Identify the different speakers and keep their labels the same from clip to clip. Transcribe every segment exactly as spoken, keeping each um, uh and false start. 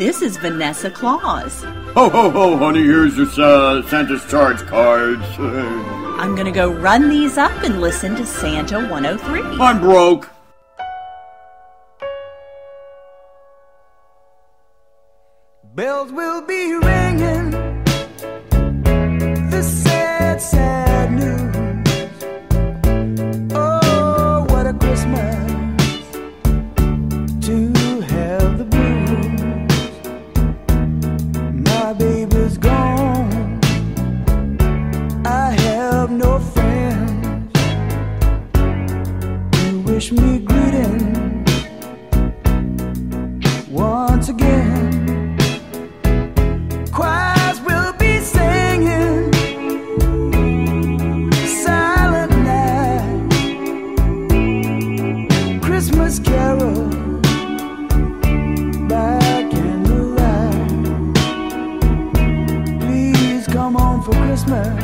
Speaker 1: This is Vanessa Claus.
Speaker 2: Ho, ho, ho, honey, here's your uh, Santa's charge cards.
Speaker 1: I'm gonna go run these up and listen to Santa one oh three.
Speaker 2: I'm broke.
Speaker 3: Bells will be ringing, the sad, sad news. Oh, what a Christmas to have the blues. My baby's gone, I have no friends to wish me greeting once again. Choirs will be singing Silent Night, Christmas carol by candlelight. Please come home for Christmas.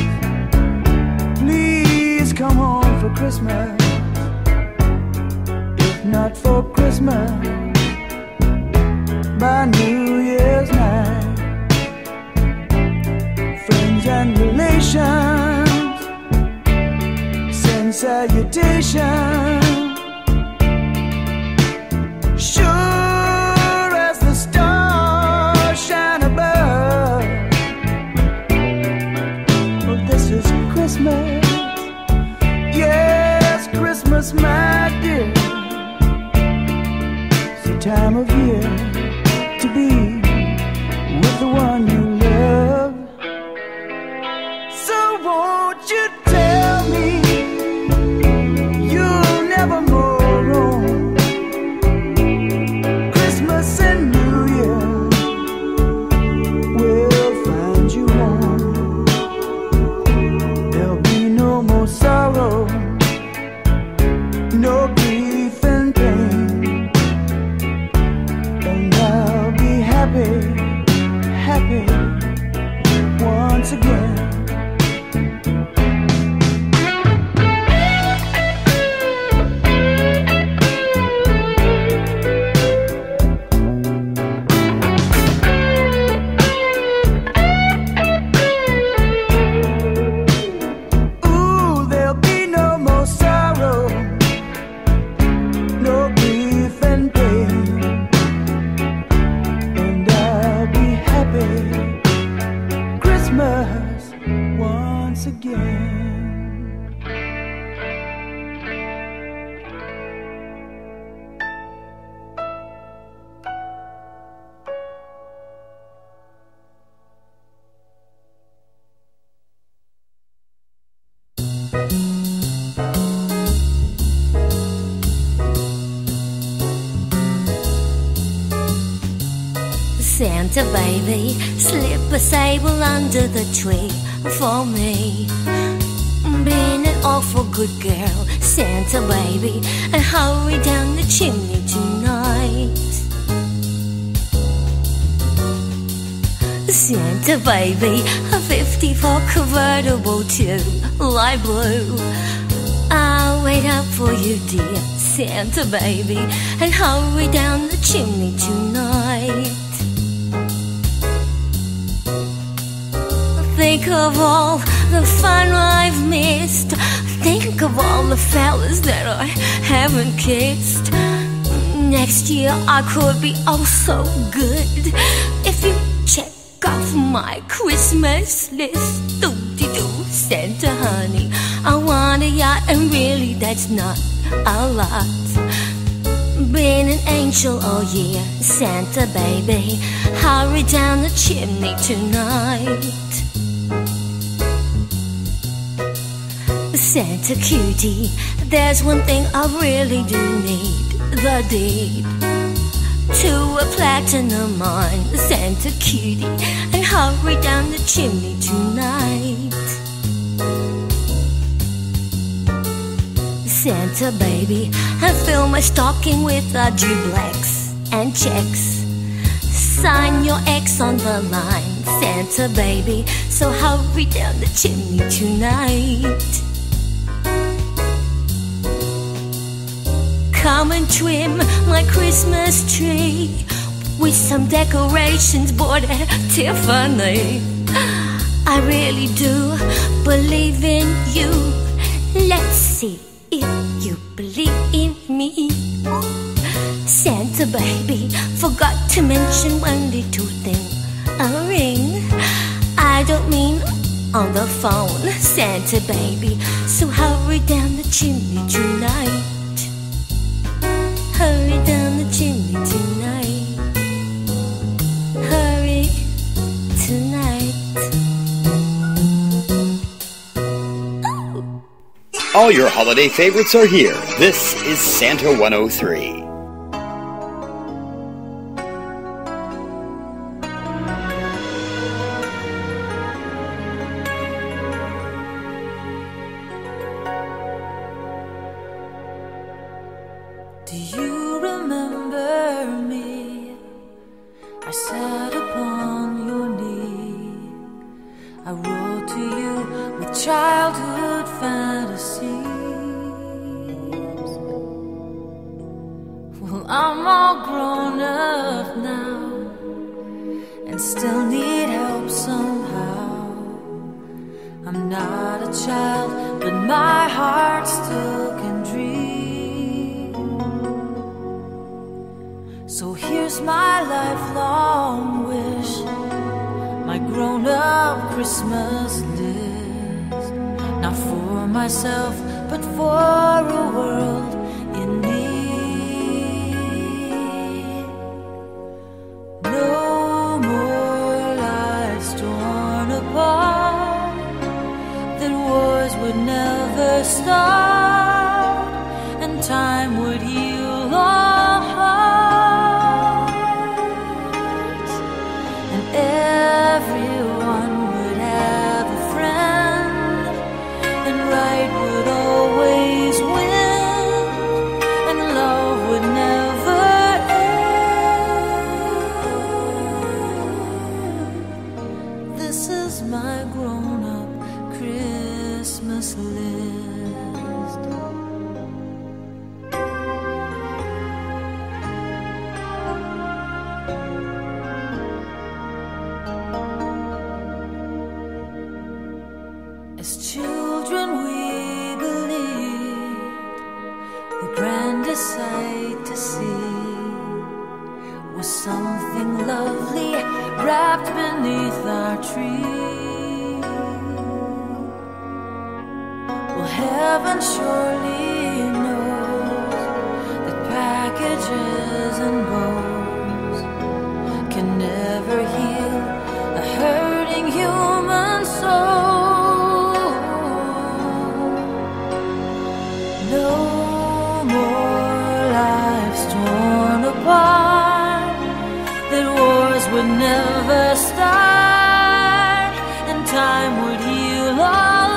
Speaker 3: Please come home for Christmas. If not for Christmas, by New Year's night. Friends and relations send salutations. Sure as the stars shine above. Oh, this is Christmas. Yes, Christmas, my dear. It's the time of year to be with the one you love. So won't you tell me you'll never more roam? Christmas and New Year will find you home. There'll be no more sorrow, no grief and pain, and I'll be happy, happy once again. Ooh, there'll be no more sorrow, no grief and pain, and I'll be happy Christmas once again.
Speaker 4: Santa baby, slip a sable under the tree for me. Being an awful good girl, Santa baby, and hurry down the chimney tonight. Santa baby, a fifty-four convertible to light blue. I'll wait up for you, dear Santa baby, and hurry down the chimney tonight. Think of all the fun I've missed. Think of all the fellas that I haven't kissed. Next year I could be oh so good if you check off my Christmas list. Doo-dee-doo, Santa honey, I want a yacht, and really that's not a lot. Been an angel all year, Santa baby, hurry down the chimney tonight. Santa cutie, there's one thing I really do need, the deed to a platinum mine. Santa cutie, and hurry down the chimney tonight. Santa baby, and fill my stocking with a duplex and checks. Sign your X on the line, Santa baby, so hurry down the chimney tonight. Come and trim my Christmas tree with some decorations bought at Tiffany. I really do believe in you. Let's see if you believe in me. Santa baby, forgot to mention one little thing. A ring. I don't mean on the phone, Santa baby. So hurry down the chimney tonight. Hurry down the chimney tonight. Hurry tonight.
Speaker 5: All your holiday favorites are here. This is Santa one oh three.
Speaker 3: Do you remember me? I sat upon your knee. I wrote to you with childhood fantasies. Well, I'm all grown up now and still need help somehow. I'm not a child, but my heart still can dream. So here's my lifelong wish, my grown-up Christmas list. Not for myself, but for a world in need. No more lives torn apart, then wars would never start, and time would heal all hearts, and everyone would have a friend, and right would always win, and love would never end. This is my grown-up Christmas list. As children we believed the grandest sight to see was something lovely wrapped beneath our tree. Well, heaven surely knows that packages and bows can never heal a hurting human soul. No more lives torn apart, that wars would never start, and time would heal all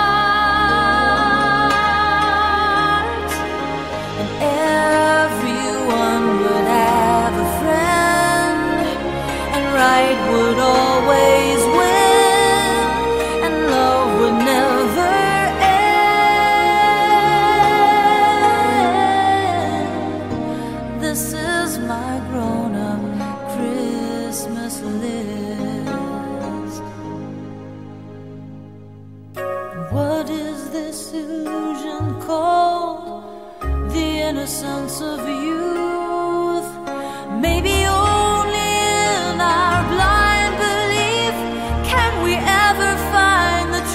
Speaker 3: hearts, and everyone would have a friend, and right would always win, and love would never end. This is my grown-up Christmas list. What is this illusion called? The innocence of youth. Maybe only in our blind belief can we ever find the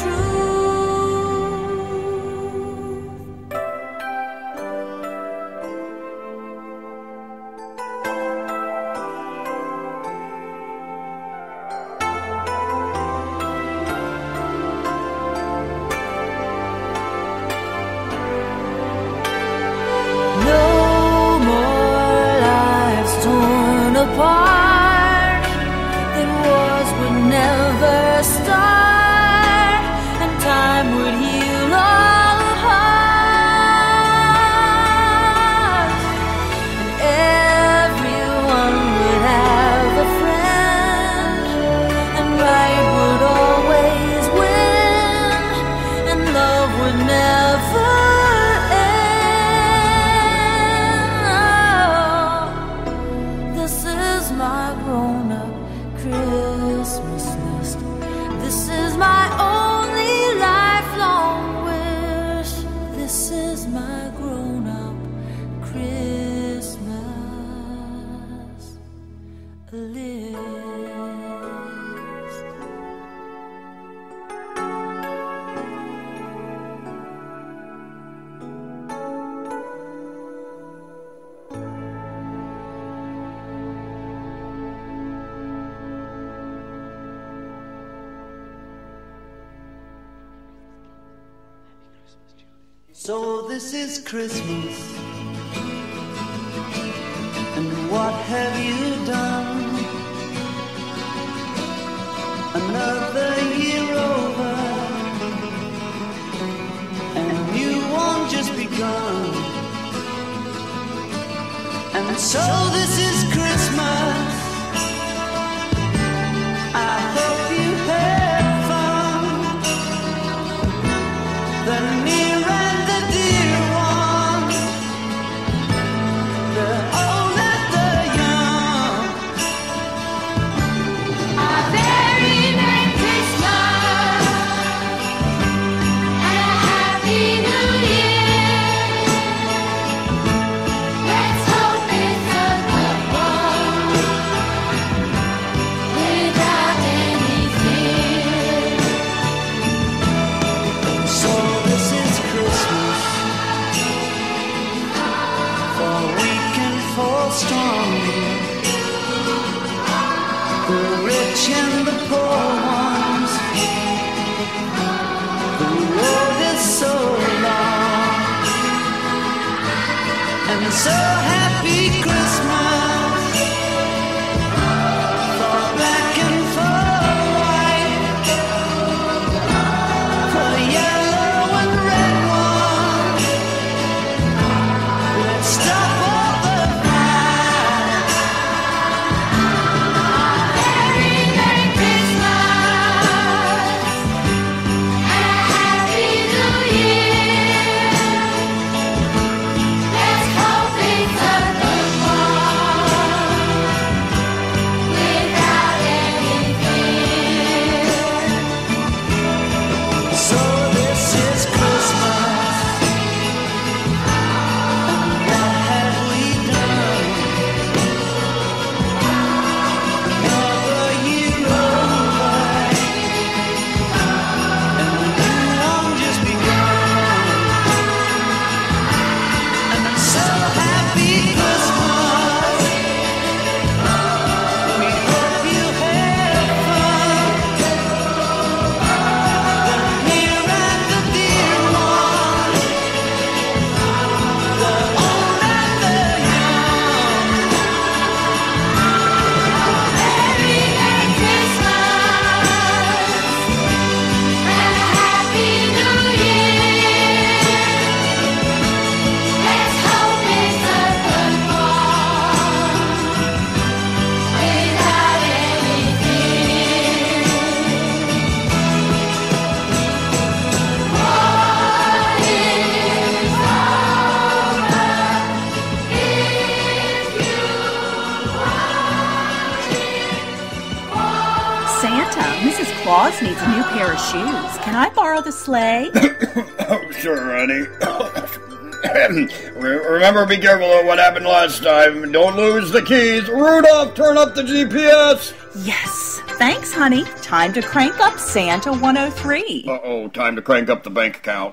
Speaker 3: no more
Speaker 6: So this is Christmas, and what have you done? Another year over, and a new one just begun. And so this is Christmas, I hope you had fun. The near and the dear ones, the old and the young.
Speaker 4: A very Merry Christmas and a Happy New Year. Let's hope it's a good one without any fear.
Speaker 6: So this is Christmas, for weak and for strong, the rich and the poor ones. The road is so long, and so happy Christmas for black and for white, for yellow and red ones. Let's stop all the fight.
Speaker 4: Very Merry Christmas and a Happy New Year. Let's hope it's a good one without any fear.
Speaker 6: So this is Christmas, and what have we done? Another year over, and a new one just begun. And I'm so happy Christmas, we hope you had fun. The near and the dear ones, the old and the young.
Speaker 4: Very Merry Christmas and a Happy New Year. Let's hope it's a good one without any fear. What is
Speaker 1: Santa, Missus Claus needs a new pair of shoes. Can I borrow the sleigh?
Speaker 2: Oh, sure, honey. Re- Remember, be careful of what happened last time. Don't lose the keys. Rudolph, turn up the G P S.
Speaker 1: Yes. Thanks, honey. Time to crank up Santa one oh three.
Speaker 2: Uh-oh, time to crank up the bank account.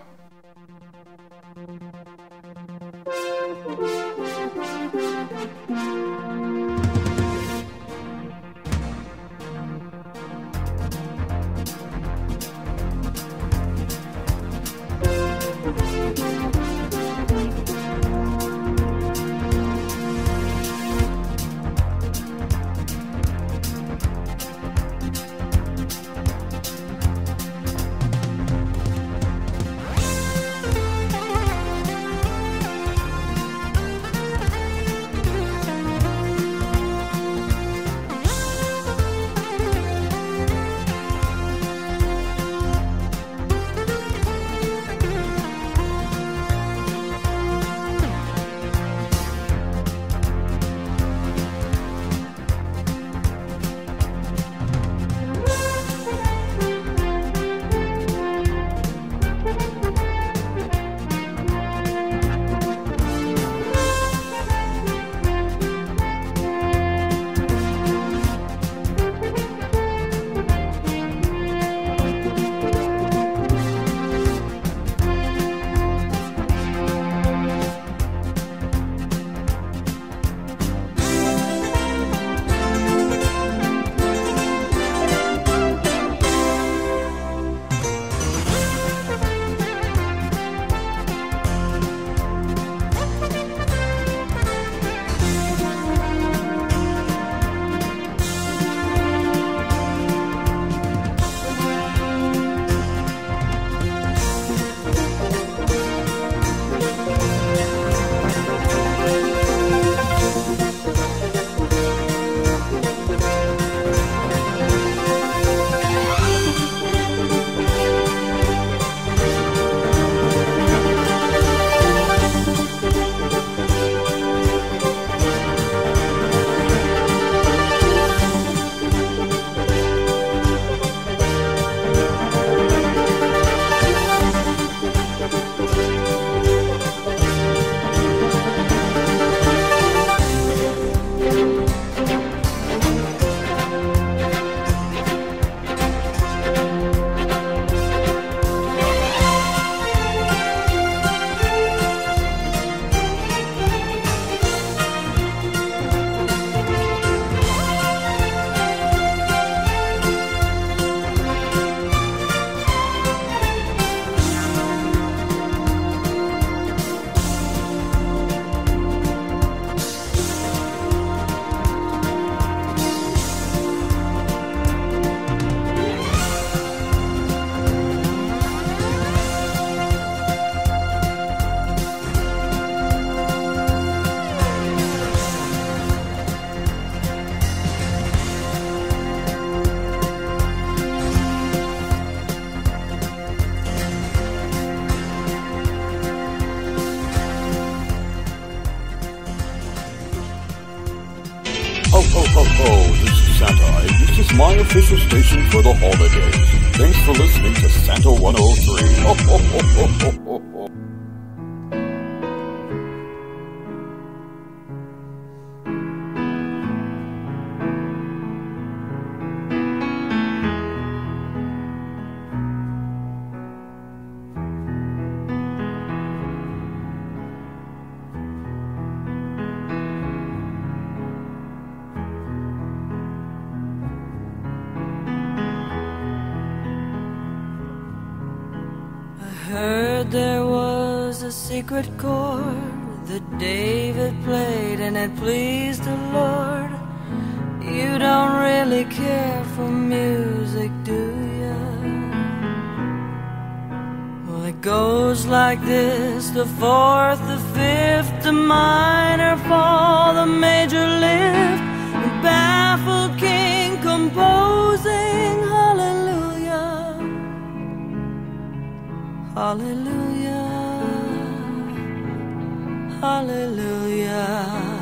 Speaker 5: ho ho, this is Santa, and this is my official station for the holidays. Thanks for listening to Santa one oh three. Ho ho ho ho ho ho ho.
Speaker 3: Heard there was a secret chord that David played and it pleased the Lord. You don't really care for music, do ya? Well, it goes like this: the fourth, the fifth, the minor fall, the major lift, the baffled king composing hallelujah. Hallelujah, hallelujah,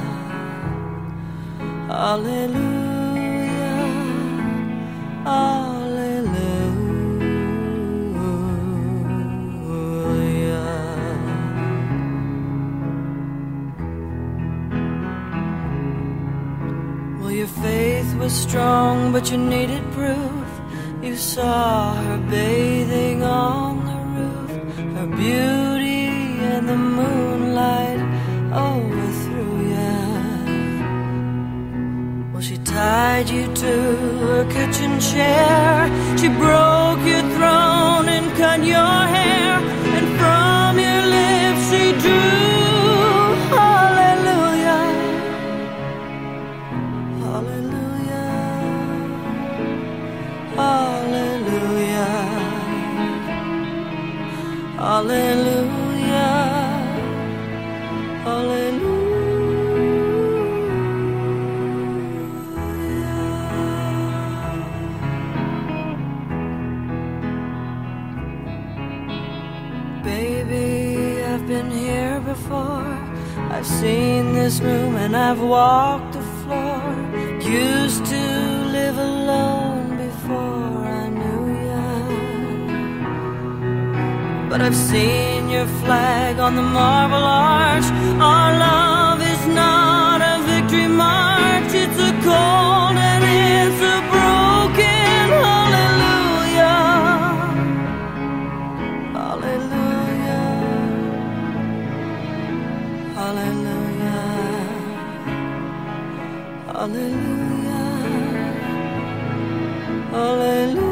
Speaker 3: hallelujah, hallelujah. Well, your faith was strong, but you needed proof. You saw her bathing on the her beauty and the moonlight overthrew ya. Well, she tied you to her kitchen chair. She broke your throne and cut your hair, and from your lips she drew hallelujah, hallelujah, hallelujah, hallelujah, hallelujah. Baby, I've been here before. I've seen this room and I've walked the floor. Used to live alone before I knew ya, but I've seen your flag on the marble arch. Our love is not a victory march. It's a cold and it's a broken hallelujah, hallelujah, hallelujah, hallelujah, hallelujah.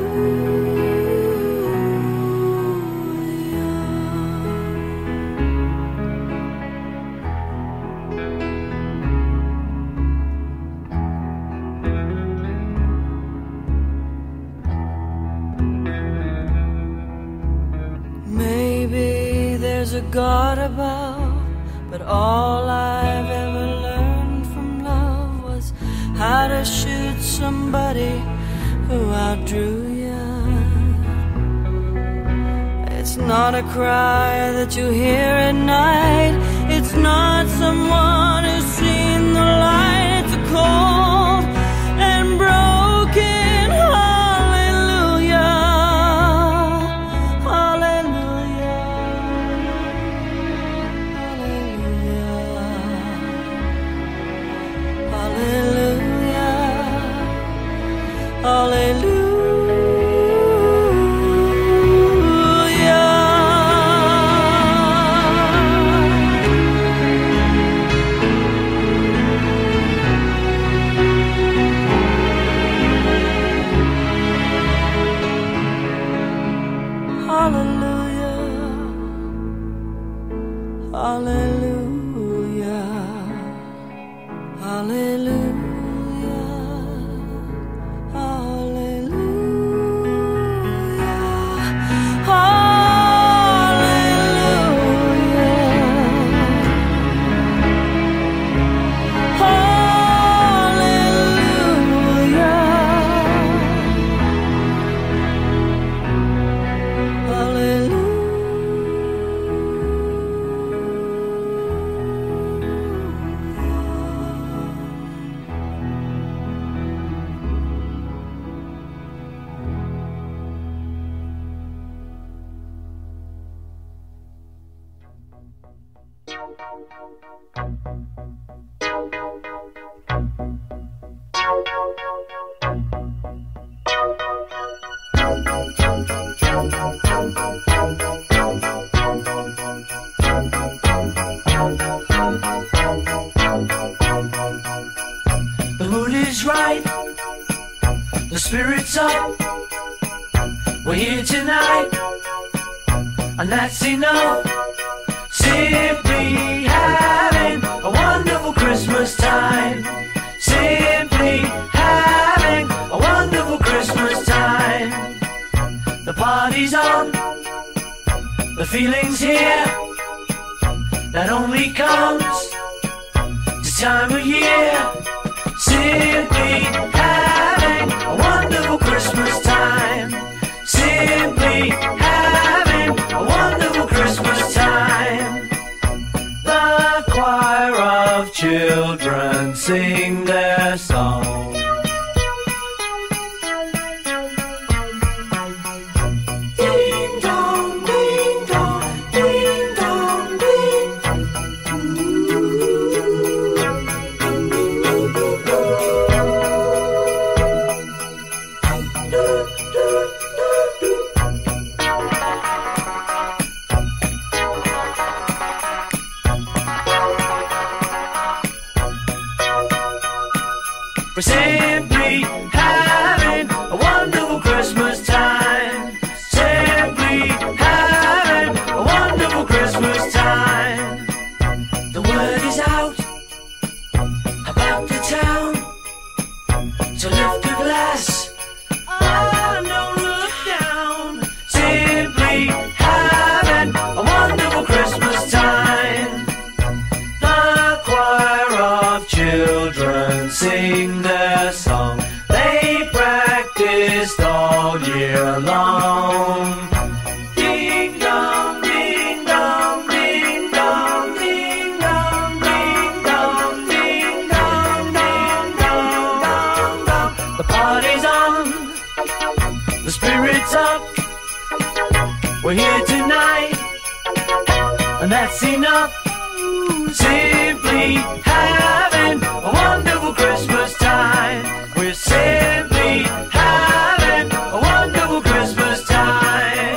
Speaker 3: There's a God above, but all I've ever learned from love was how to shoot somebody who outdrew ya. It's not a cry that you hear at night. It's not someone who's seen the light. It's a cold and broken hallelujah, hallelujah, hallelujah, hallelujah, hallelujah.
Speaker 6: The mood is right, the spirit's up. We're here tonight, and that's enough. Simply having a wonderful Christmas time. Simply having a wonderful Christmas time. The party's on, the feeling's here. That only comes this time of year. Simply having a wonderful Christmas time. Simply having a wonderful Christmas time. The choir of children sing their song. Ding dong, ding dong, ding dong, ding. We're simply having a wonderful Christmas time. Simply having a wonderful Christmas time. The word is out about the town, so lift a glass. Oh, don't look down. Simply having a wonderful Christmas time. The choir of children sing their song. They practiced all year long. Ding dong, ding dong, ding dong, ding dong, ding dong, ding dong, ding dong, dong, dong. The party's on, the spirit's up. We're here tonight, and that's enough. Simply having a wonderful Christmas time. We're simply having a wonderful Christmas time.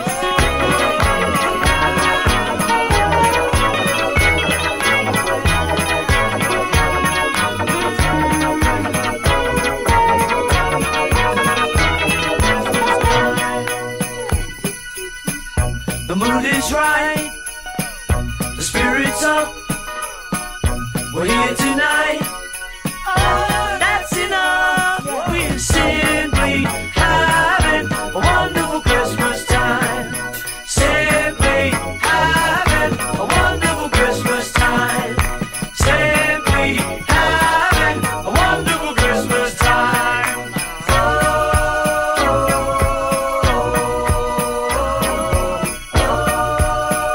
Speaker 6: The mood is right, the spirit's up. We're here tonight. Oh, that's enough. We're simply having a wonderful Christmas time. Simply having a wonderful Christmas time. Simply having a wonderful Christmas time. Oh, oh, oh, oh.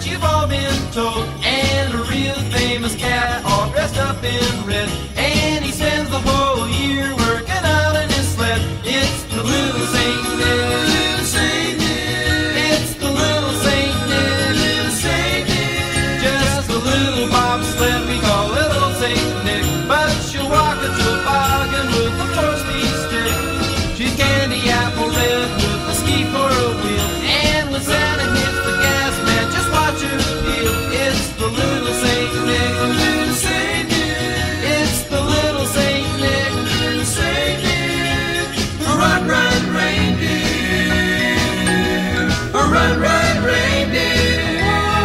Speaker 6: that you've all been told. And a real famous cat all dressed up in red. And he spends the whole year working out in his sled. It's the little Saint Nick. Little Saint Nick. It's the little Saint Nick. Little Saint Nick. Just a little bobsled, we call it old Saint Nick. But she'll walk a toboggan with a four-speed stick. She's candy apple red with a ski for a wheel. And when Santa hits the gas, man, just watch her feel. It's the little Saint Nick. Little Saint Nick. It's the little Saint Nick. Little Saint Nick. Run, run, reindeer. Run, run, reindeer.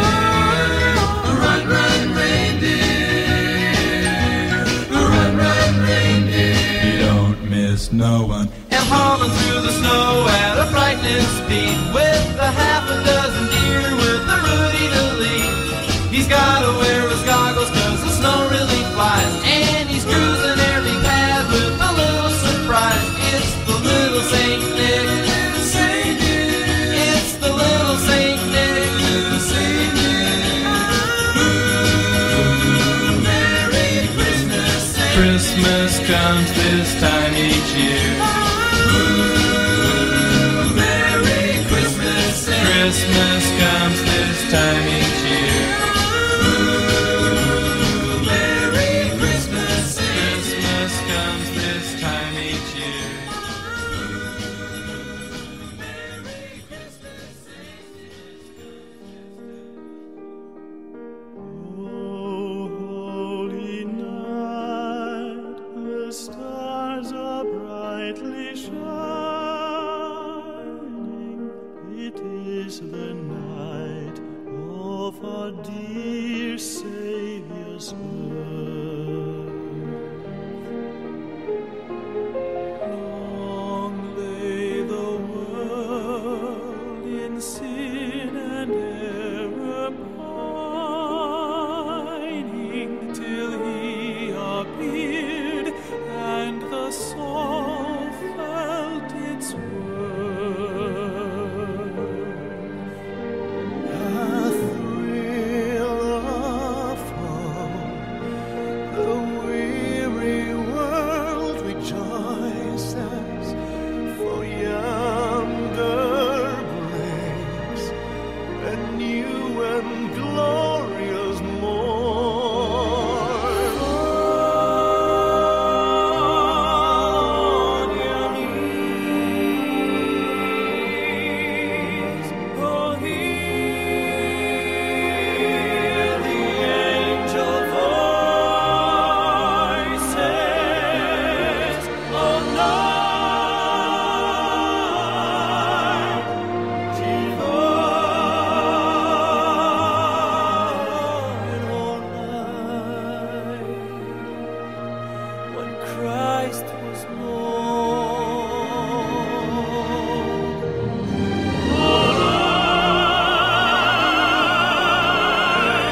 Speaker 6: Run, run, reindeer. Run, run, reindeer. You don't miss no one. And hauling through the snow at a frightening speed, with a half a dozen deer with a Rudy to lead. He's gotta wear his goggles cause the snow really flies, and he's cruising every path with a little surprise. It's the little Saint Nick. Little Saint Nick. It's the little Saint Nick. Little Saint Nick. Ooh, Merry Christmas. Saint Christmas comes this time each year. Ooh, Merry Christmas. Saint Christmas comes this time each year. Ooh, Merry Christmas. Saint Christmas comes this time each year.
Speaker 7: Holy night, the stars are brightly shining. It is the night of our dear Savior's birth. Long lay the world in sin and error pining, till he appeared and the soul felt its worth. A thrill of hope, the weary world rejoices, for yonder breaks a new and glorious morn. On your knees, oh, hear the angel voices. Oh, night divine, all night, when Christ was born. All night,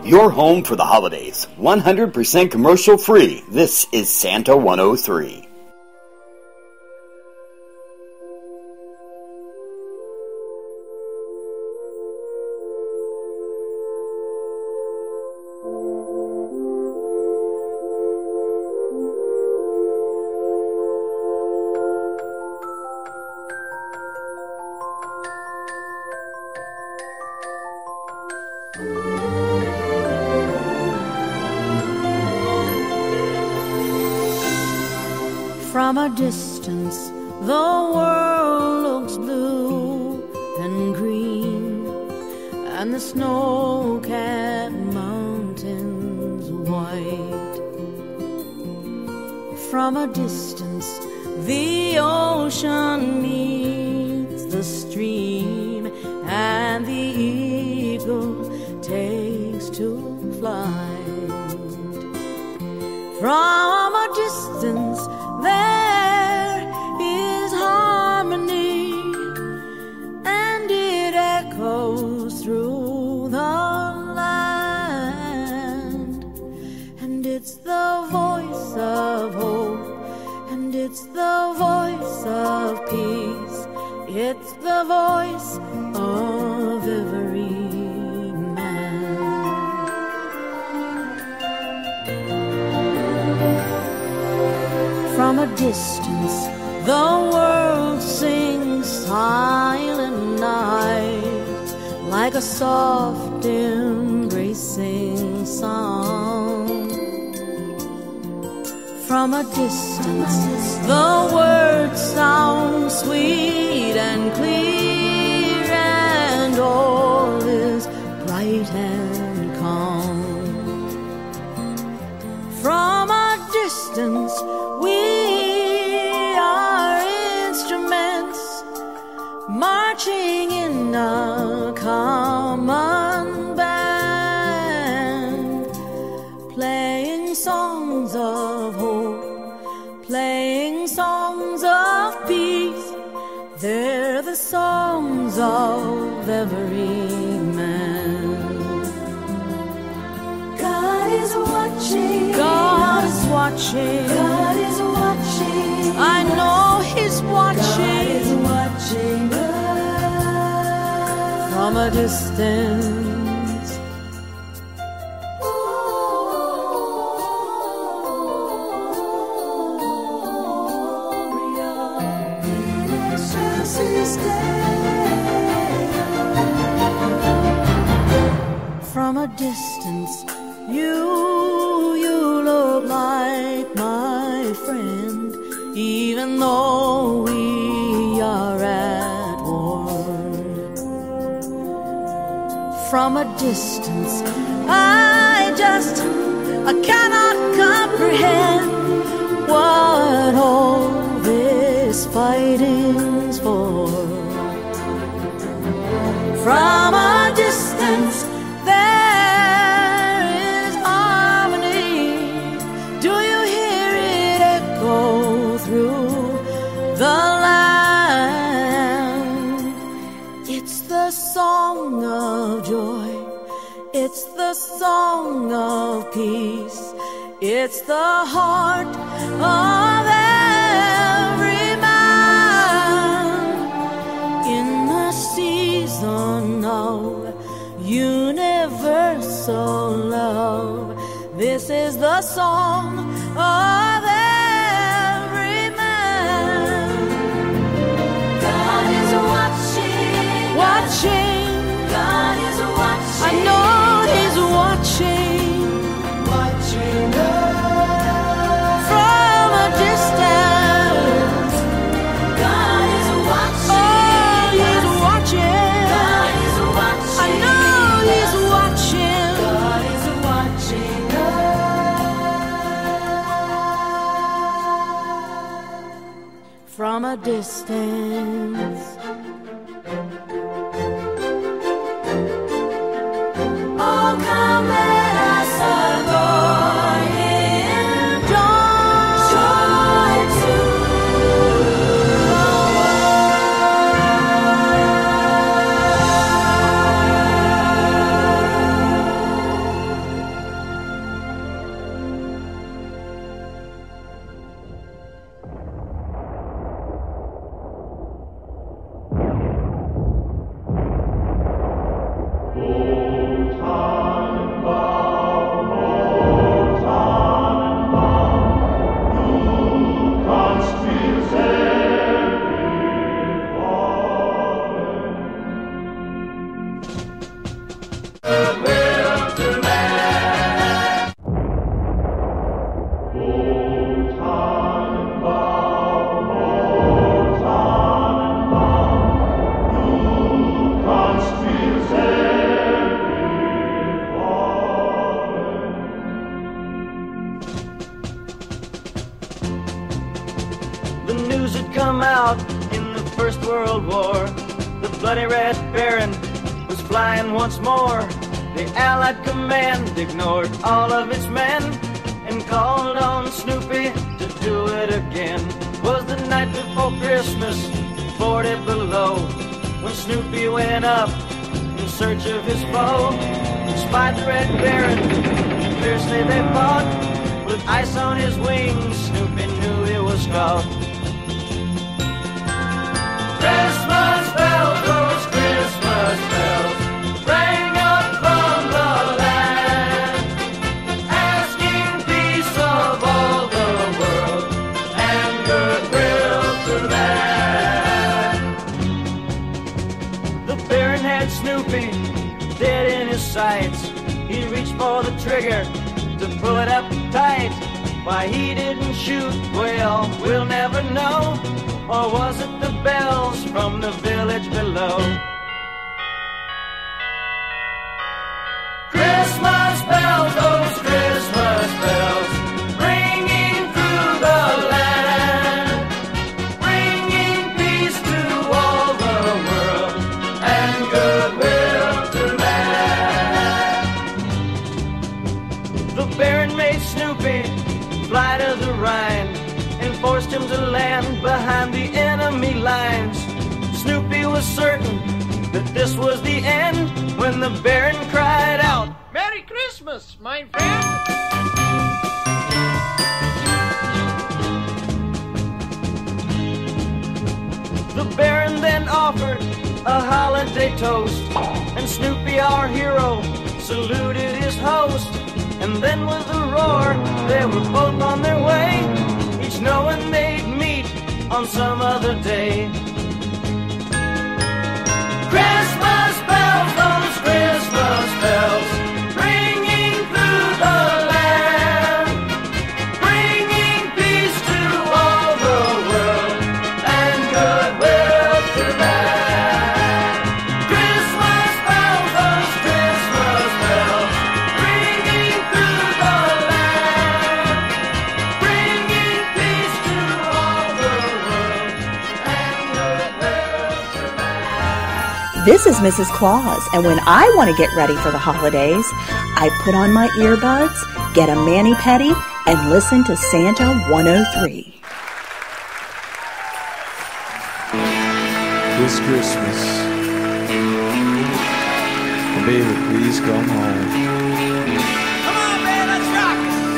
Speaker 5: Your home for the holidays. one hundred percent commercial free. This is Santa one oh three.
Speaker 3: From a distance, the world looks blue and green, and the snow-capped mountains white. From a distance, the ocean meets the stream, and the eagle takes to flight. From a distance, there is harmony, and it echoes through the land. And it's the voice of hope, and it's the voice of peace. It's the voice of every From a distance, the world sings silent night, like a soft embracing song. From a distance, the words sound sweet and clear, and all is bright and calm. From a distance, we are instruments marching in a common band, playing songs of hope, playing songs of peace. They're the songs of every man. God is watching. God is watching. God is watching. I know He's watching. God is watching us from a distance. From a distance, you, you look like my friend, even though we are at war. From a distance, I just, I cannot comprehend what all this fighting's for. From a distance, there is harmony. Do you hear it echo through the land? It's the song of joy. It's the song of peace. It's the heart of every man in the season of universal love. This is the song of every man. God is watching, watching. God is watching. I know He's watching, watching us from a distance. God is watching. Oh, He's watching. God is watching. I know He's watching. God is watching us from a distance. Oh, come let us adore Him. Joy to the world.
Speaker 8: come out in the First World War. The bloody Red Baron was flying once more. The Allied command ignored all of its men and called on Snoopy to do it again. Was the night before Christmas, forty below, when Snoopy went up in search of his foe. Spied the Red Baron, fiercely they fought. With ice on his wings, Snoopy knew he was caught. Christmas bells, those Christmas bells, rang up from the land, asking peace of all the world and goodwill to man. The Baron had Snoopy dead in his sights. He reached for the trigger to pull it up tight. Why he didn't shoot, well, we'll never know. Or was it the bells from the village below? Christmas bells, those Christmas bells, ringing through the land, bringing peace to all the world and goodwill to man. The Baron made Snoopy fly to the Rhine and forced him to land behind the enemy lines. Snoopy was certain that this was the end when the Baron cried out,
Speaker 9: Merry Christmas, my friend!
Speaker 8: The Baron then offered a holiday toast, and Snoopy, our hero, saluted his host. And then with a roar, they were both on their way, each knowing they'd meet on some other day. Christmas bells, those Christmas bells, ringing through the land, bringing peace to all the world and goodwill to man. Christmas bells, those Christmas bells, ringing through the land, bringing peace to all the world and goodwill to man.
Speaker 1: This is Missus Claus, and when I want to get ready for the holidays, I put on my earbuds, get a mani-pedi, and listen to Santa one oh three.
Speaker 10: This Christmas, baby, please come home.
Speaker 9: Come on, man, let's rock!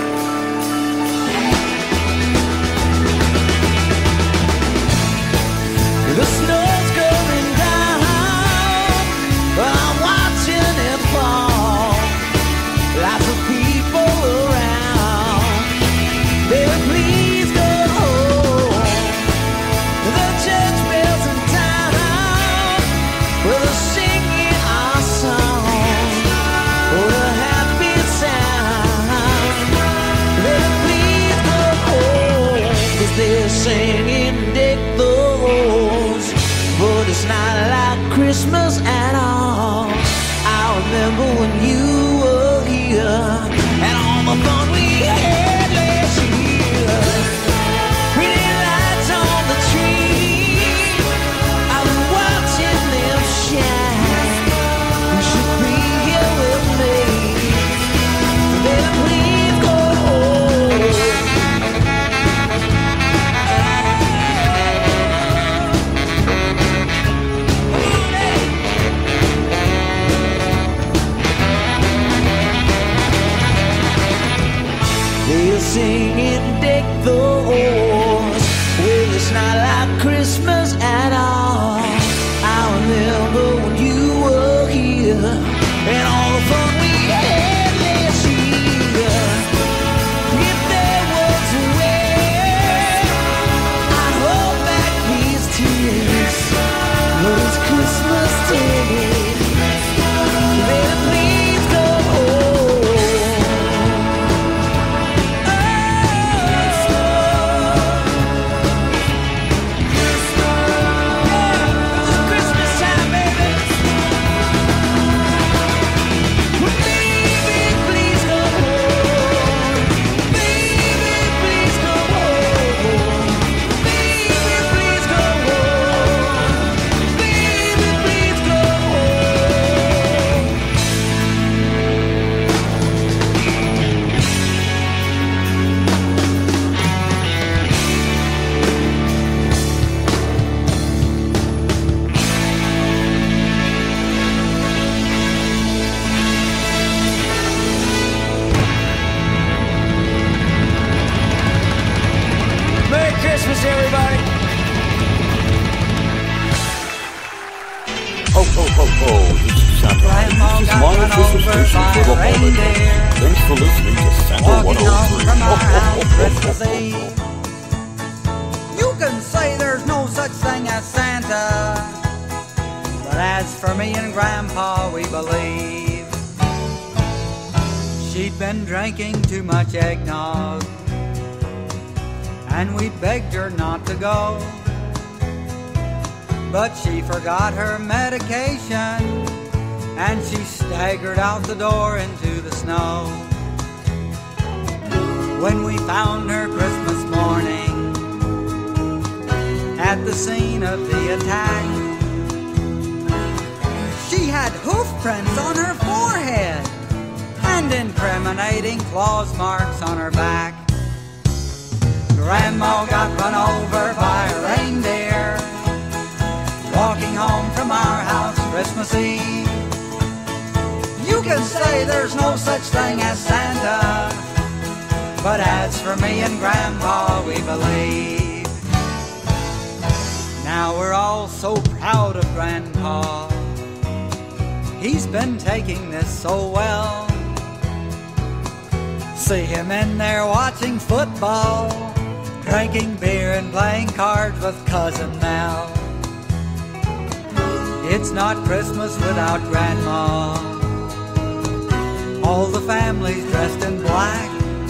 Speaker 7: The snow's going down, I'm watching it fall. Lots of people around, baby, please go home. The church bells in town, well, they're singing our song. What a happy sound. Baby, please go home, 'cause they're singing Dick the Rose, but it's not like Christmas at all. I remember when you were here and all the fun we had last year. Pretty lights on the tree, I was watching them shine. You should be here with me. Baby, please go home. They're singing Deck the Halls. Well, it's not like Christmas at all. I remember when you were here and all the fun we had last year. If there was a way, I'd hold back these tears, but it's Christmas Day. Baby, please go home. Christmas
Speaker 5: is my official station for the holidays. Thanks for listening to Santa one oh three.
Speaker 11: You can say there's no such thing as Santa, but as for me and Grandpa, we believe she'd been drinking too much eggnog, and we begged her not to go. But she forgot her medication, and she staggered out the door into the snow. When we found her Christmas morning at the scene of the attack, she had hoof prints on her forehead and incriminating claws marks on her back. Grandma got run over by a reindeer walking home from our house Christmas Eve. You can say there's no such thing as Santa, but as for me and Grandpa, we believe. Now we're all so proud of Grandpa. He's been taking this so well. See him in there watching football, drinking beer and playing cards with Cousin Mel. It's not Christmas without Grandma. All the family's dressed in black,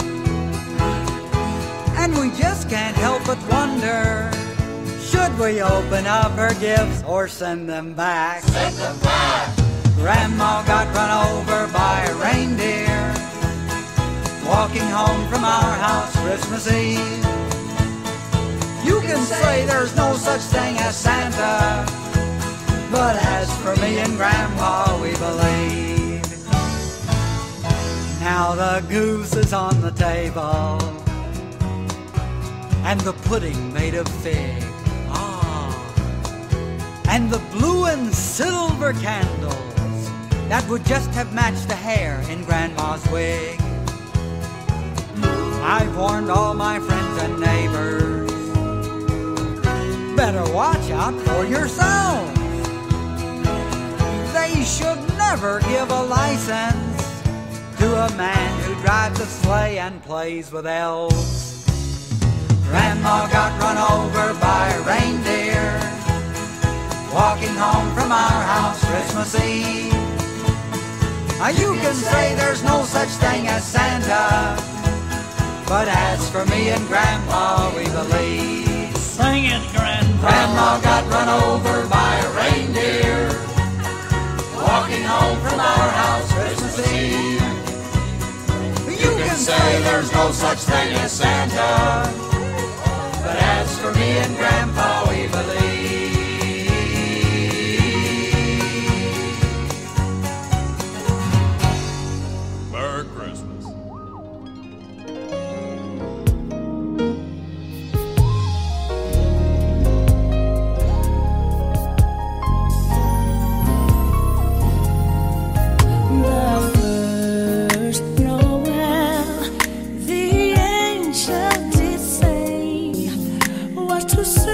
Speaker 11: and we just can't help but wonder, should we open up her gifts or send them back?
Speaker 9: Send them back.
Speaker 11: Grandma got run over by a reindeer walking home from our house Christmas Eve. You can say there's no such thing as Santa, but as for me and Grandpa, we believe. Now the goose is on the table, and the pudding made of fig. Ah, and the blue and silver candles that would just have matched the hair in Grandma's wig. I've warned all my friends and neighbors, better watch out for yourselves. They should never give a license to a man who drives a sleigh and plays with elves. Grandma got run over by a reindeer walking home from our house Christmas Eve. Now you can say there's no such thing as Santa, but as for me and Grandpa, we believe.
Speaker 9: Sing it, Grandpa.
Speaker 11: Grandma got run over by a reindeer walking home from our house Christmas Eve. You can say there's no such thing as Santa, but as for me and Grandpa, we believe.
Speaker 5: Merry Christmas.
Speaker 3: To say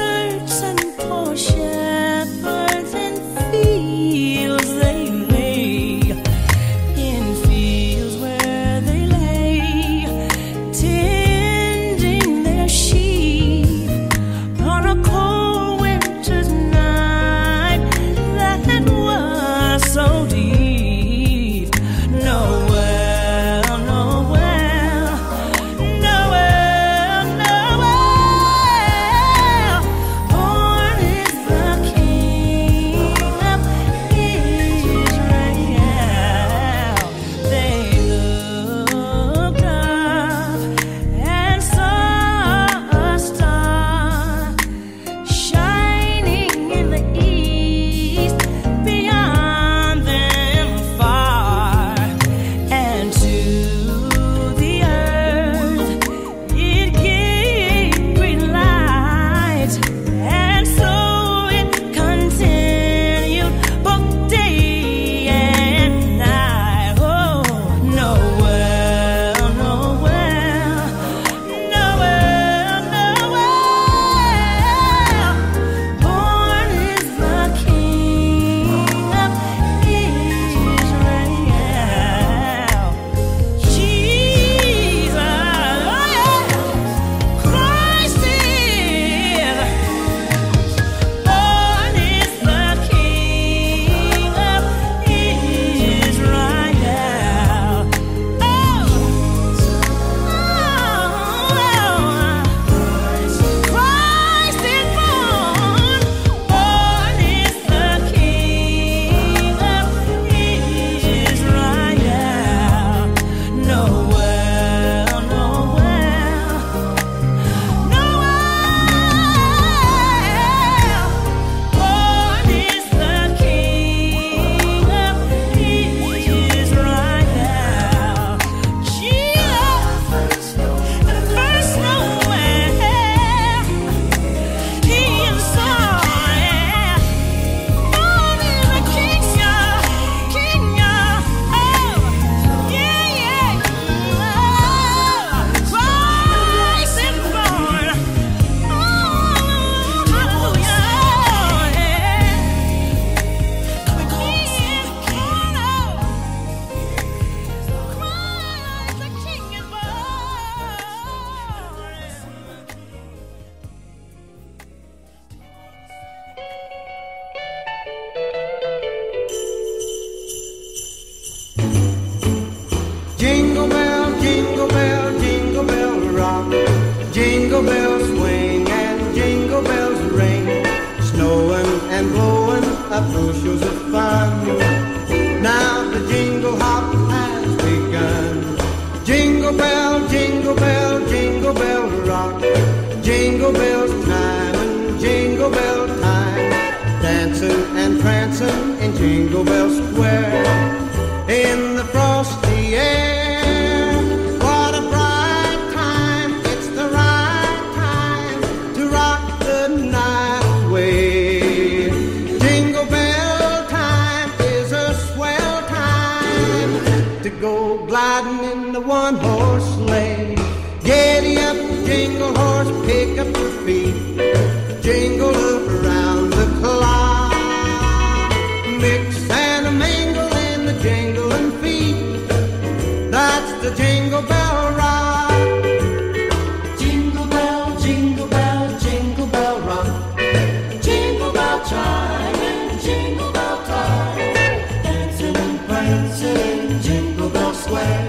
Speaker 12: Jingle Bell Square in the frosty air. What a bright time, it's the right time to rock the night away. Jingle bell time is a swell time to go gliding in the one-horse sleigh. Giddy up, jingle horse, pick up your feet, jingle around the clock. Mix and a mingle in the jingling feet, that's the Jingle Bell Rock. Jingle bell, jingle bell, jingle bell rock. Jingle bell chime and jingle bell time, dancing and prancing in Jingle Bell Square.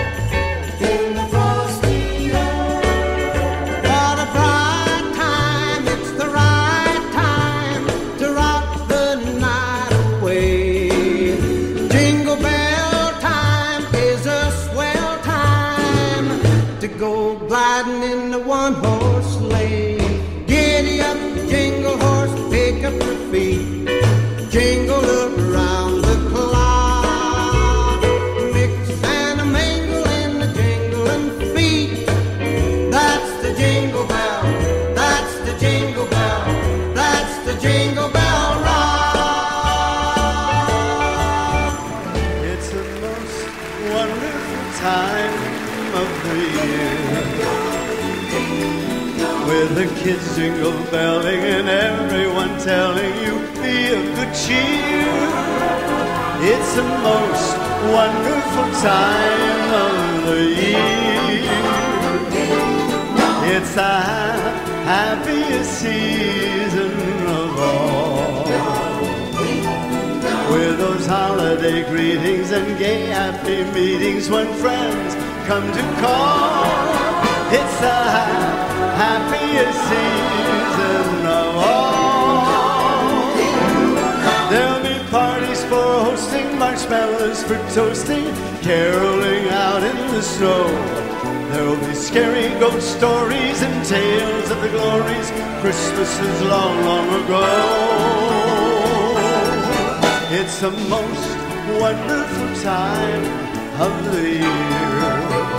Speaker 12: Go gliding in the one-horse sleigh. Giddy up, jingle horse, pick up your feet, jingle around the clock. Mix and a mingle in the jingling feet, that's the Jingle Bell, that's the Jingle Bell, that's the Jingle Bell Rock.
Speaker 13: It's the most wonderful time of the year, with the kids jingle belling and everyone telling you be of good cheer. It's the most wonderful time of the year. It's the happiest season of all, with those holiday greetings and gay happy meetings when friends come to call. It's the happiest season of all. There'll be parties for hosting, marshmallows for toasting, caroling out in the snow. There'll be scary ghost stories and tales of the glories Christmases long, long ago. It's the most wonderful time of the year.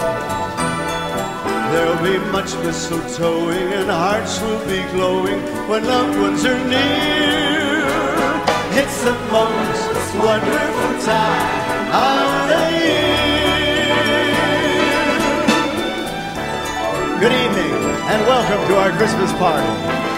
Speaker 13: There'll be much mistletoeing and hearts will be glowing when loved ones are near. It's the most wonderful time of the year. Good evening and welcome to our Christmas party.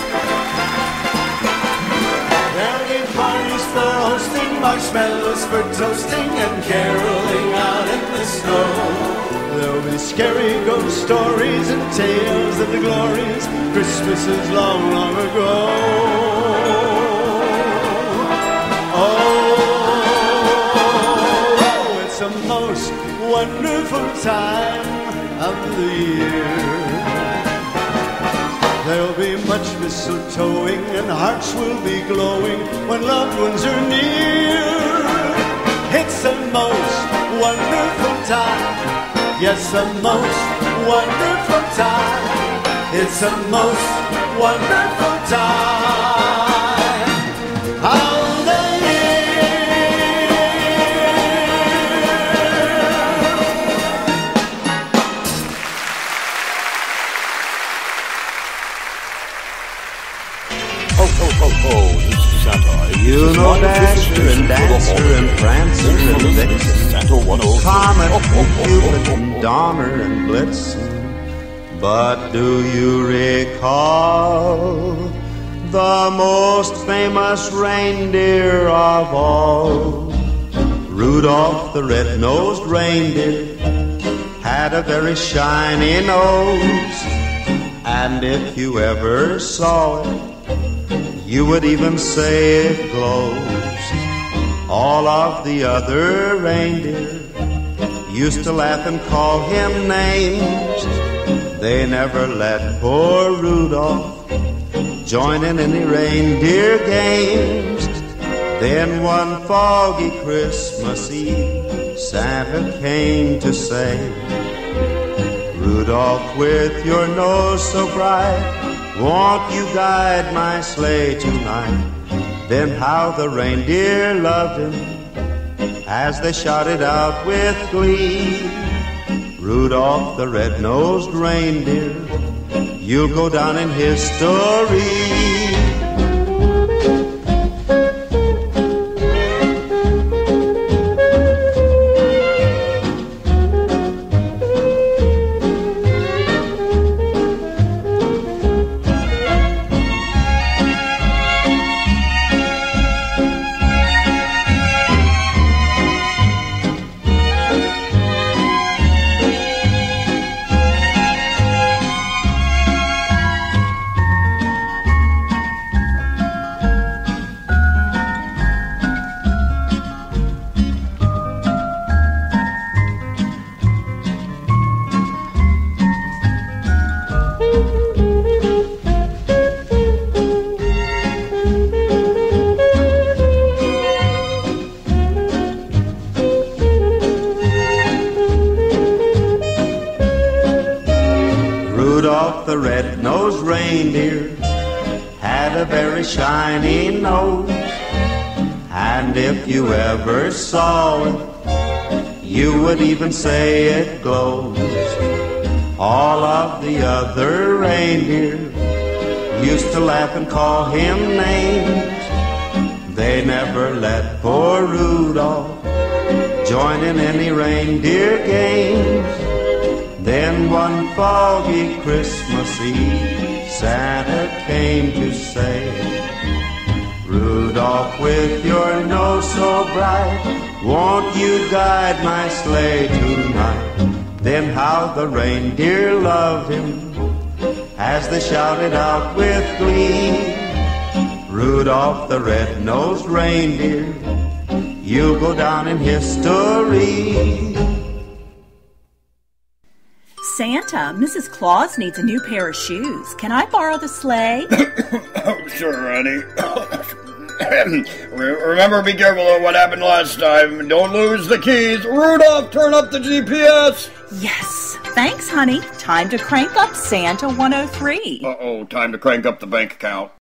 Speaker 13: There'll be parties for hosting, marshmallows for toasting, and caroling out in the snow. There'll be scary ghost stories and tales of the glories Christmases long, long ago. Oh, it's the most wonderful time of the year. There'll be much mistletoeing and hearts will be glowing when loved ones are near. It's the most wonderful time. Yes, the most wonderful time. It's the most wonderful time of the
Speaker 5: Ho, ho, ho, ho, this is Santa.
Speaker 14: You
Speaker 5: This is
Speaker 14: know
Speaker 5: my
Speaker 14: Dasher
Speaker 5: official
Speaker 14: and
Speaker 5: station for the
Speaker 14: Dancer
Speaker 5: holidays.
Speaker 14: and Prancer
Speaker 5: Thanks for
Speaker 14: and
Speaker 5: listening to
Speaker 14: Vixen,
Speaker 5: Santa one oh three.
Speaker 14: Comet
Speaker 5: Ho, ho,
Speaker 14: and
Speaker 5: ho,
Speaker 14: Cupid
Speaker 5: ho,
Speaker 14: and
Speaker 5: ho.
Speaker 14: Donner and Blitzen. But do you recall the most famous reindeer of all? Rudolph the red-nosed reindeer had a very shiny nose, and if you ever saw it, you would even say it glows. All of the other reindeer used to laugh and call him names. They never let poor Rudolph join in any reindeer games. Then one foggy Christmas Eve, Santa came to say, Rudolph, with your nose so bright, won't you guide my sleigh tonight? Then how the reindeer loved him as they shouted out with glee, Rudolph the red-nosed reindeer, you'll go down in history. Rudolph the red-nosed reindeer had a very shiny nose, and if you ever saw it, you would even say it glows. All of the other reindeer used to laugh and call him names. They never let poor Rudolph join in any reindeer games. Then one foggy Christmas Eve, Santa came to say, Rudolph, with your nose so bright, won't you guide my sleigh tonight? Then how the reindeer loved him as they shouted out with glee, Rudolph the red-nosed reindeer, you'll go down in history.
Speaker 1: Santa, Missus Claus needs a new pair of shoes. Can I borrow the sleigh?
Speaker 2: Oh, sure, honey. Remember, be careful of what happened last time. Don't lose the keys. Rudolph, turn up the G P S.
Speaker 1: Yes. Thanks, honey. Time to crank up Santa one oh three.
Speaker 2: Uh-oh, time to crank up the bank account.